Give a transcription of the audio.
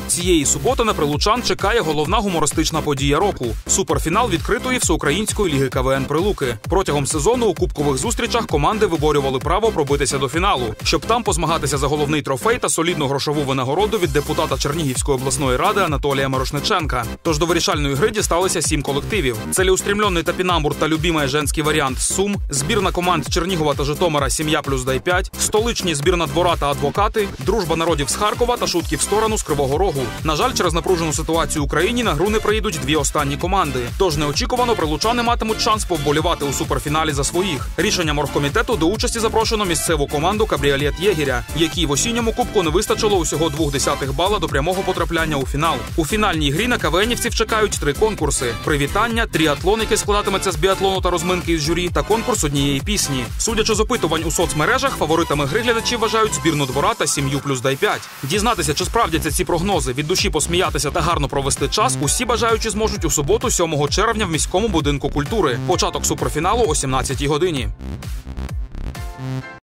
Цієї суботи на прилучан чекає головна гумористична подія року – суперфінал відкритої всеукраїнської ліги КВН «Прилуки». Протягом сезону у кубкових зустрічах команди виборювали право пробитися до фіналу, щоб там позмагатися за головний трофей та солідну грошову винагороду від депутата Чернігівської обласної ради Анатолія Мирошниченка. Тож до вирішальної гри дісталися 7 колективів. Целеустремленний топінамбур та любимий женський варіант з Сум, збірна команд Чернігова та Житомира «Сім'я плюс дай 5», столичні збірна «Двора» та «Адвокати», дружба народів з Харкова та шутки в сторону з Кривого Рогу. На жаль, через напружену ситуацію в Україні на гру не приїдуть 2 останні команди. Тож неочікувано прилучани матимуть шанс повболівати у суперфіналі за своїх. Рішенням оргкомітету до участі запрошено місцеву команду «Кабріолет Єгеря», якій в осінньому кубку не вистачило усього 0,2 бала до прямого потрапляння у фінал. У фінальній грі на КВНівців чекають 3 конкурси – привітання, тріатлон, який складатиметься з біатлону та розминки із журі, та конкурс однієї пісні. Судячи з опитувань у соцмережах, фаворитами гри глядачі вважають збірну «Двора» та «Сім'ю плюс дай 5». Дізнатися, чи справдяться ці прогнози, від душі посміятися та гарно провести час, усі бажаючі зможуть у суботу, 7 червня в міському будинку культури. Початок суперфіналу о 17-й годині.